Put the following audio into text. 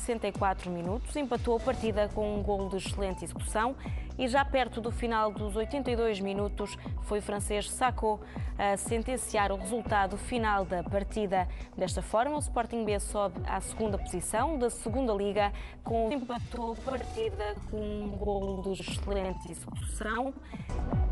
64 minutos, empatou a partida com um golo de excelente execução e já perto do final dos 82 minutos foi o francês Sakho a sentenciar o resultado final da partida. Desta forma, o Sporting B sobe à segunda posição da segunda Liga, empatou a partida com um golo de excelente execução.